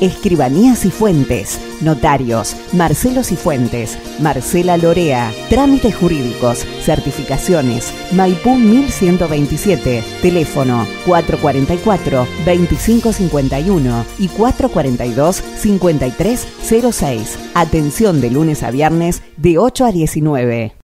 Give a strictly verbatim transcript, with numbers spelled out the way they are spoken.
Escribanías y Fuentes, notarios, Marcelo Cifuentes, Marcela Lorea, trámites jurídicos, certificaciones, Maipú mil ciento veintisiete, teléfono cuatro cuatro cuatro, veinticinco cincuenta y uno y cuatro cuatro dos, cincuenta y tres cero seis. Atención de lunes a viernes de ocho a diecinueve.